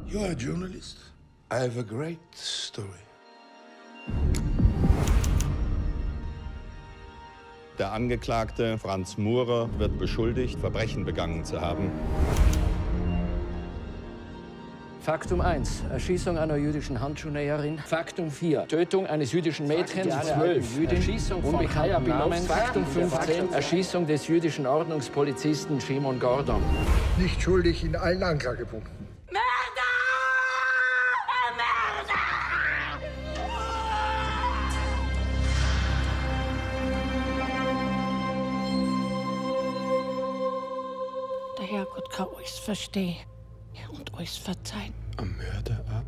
You are a journalist. I have a great story. Der Angeklagte Franz Murer wird beschuldigt, Verbrechen begangen zu haben. Faktum 1, Erschießung einer jüdischen Handschuhnäherin. Faktum 4, Tötung eines jüdischen Mädchens. 12, Erschießung von unbekannten Namen. Faktum 15, Erschießung des jüdischen Ordnungspolizisten Shimon Gordon. Nicht schuldig in allen Anklagepunkten. Mörder! Mörder! Der Herrgott kann euch verstehen und euch verzeihen. Am Mörder ab?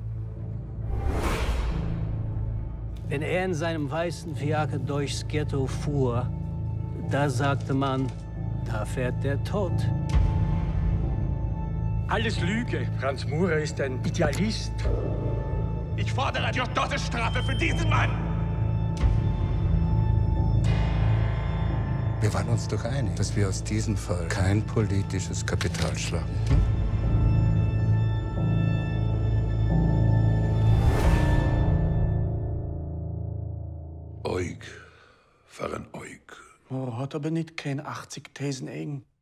Wenn er in seinem weißen Fiaker durchs Ghetto fuhr, da sagte man, da fährt der Tod. Alles Lüge. Franz Murer ist ein Idealist. Ich fordere die Todesstrafe für diesen Mann! Wir waren uns doch einig, dass wir aus diesem Fall kein politisches Kapital schlagen. Oig, für ein Oig. Murer hat aber nicht kein 80 Thesen eigen.